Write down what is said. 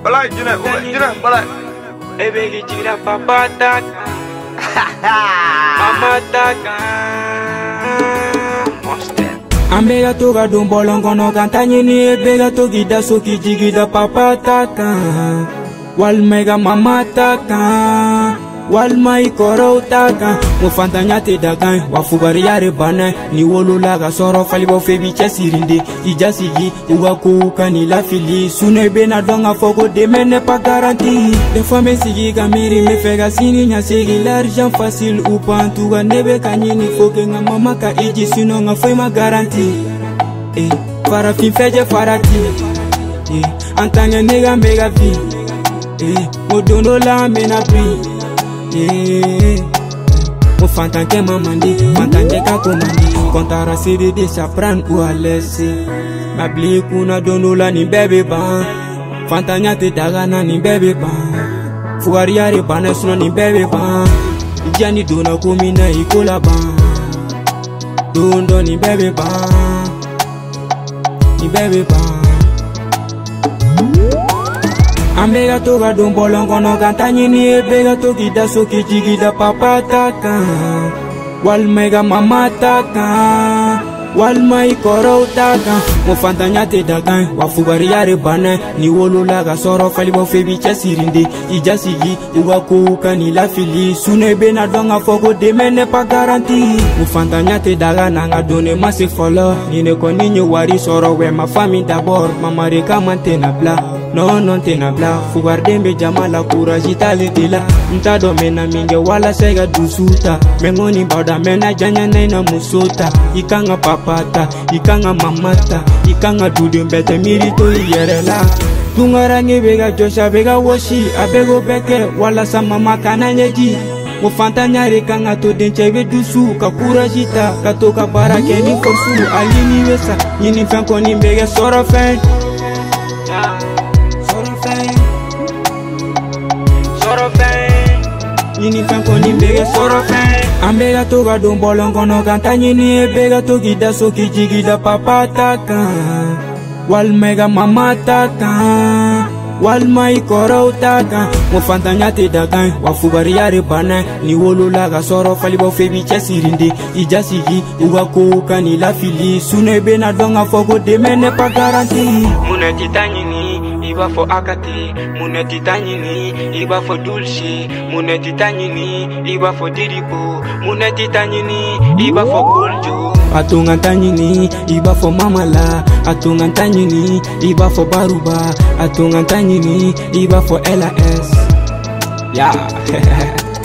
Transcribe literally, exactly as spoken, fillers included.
Balai jina, jina, balai. Ebe gijira papa tak, mama tak. Ambega toga dum bolongono kantanye ni ebega togida soki jigida papa taka wal mega mama taka wal mai koro taka mo fantanya te dagan wa fubari yare bana ni wolo laga soro fali bo febi chesirinde ijasigi uwa ko kani la fili sune bena donga fogo de mene pas garanti de fois me sigi gamiri me fega sini nya sigi l'argent facile ou pas tout ga nebe kanyini foge nga mama ka iji sino nga foi ma garanti eh para fin feje farati eh antanya nega mega vi eh modondo la mena pri yeah, o fantanke mamandi, fantanke kakomandi, kontara siri de sapran ou a laisser. Ma bli kuna donola ni bebe ban, fantanya te dagana ni bebe ban, fuariare banesno ni bebe ban, jani dona komina ikola ban, dondo ni bebe ban, ni bebe ban. Ambega toga dum bolongono kantanye ni ebega togida soki jigida papa taka wal mega mama taka wal mai koro taka mo fantanya te dagan wa fugari yare bana ni wolo laga soro fali bo febi chesirinde ijasigi uwa ko kani la fili sune bena donga fogo de mene pas garanti mo fantanya te daga nanga donne masi follow ni ne koni nyo wari soro we ma famille d'abord mama reka mantena bla no non tena bla fugar dembe jamala courage tale dela nta do mena minge wala sega dusuta mengoni bada mena janya na musota ikanga papata ikanga mamata ikanga dudu mbete mirito yerela tungarange bega josha bega woshi abego beke wala sama makana nyeji mo fantanya rekanga to denchebe dusu ka courage ta katoka barake ni forsu alini wesa yini fanko ni mbege soro fen Yini fanko ni mbege soro fen ambega toga dum bolongono kantanye ni ebega togida soki jigida papa taka wal mega mama taka wal mai koro taka mo fantanya te dagan wa fubari yare bana ni wolo laga soro fali bo febi chesirinde ijasigi uwa ko kani la fili sune bena donga fogo de mene pas garanti muna titanyini iba fo akati muna titanyini iba fo dulce muna titanyini iba fo diripo muna titanyini iba fo goljo atunga tanyini iba fo mamala atunga tanyini iba fo baruba atunga tanyini iba fo L S yeah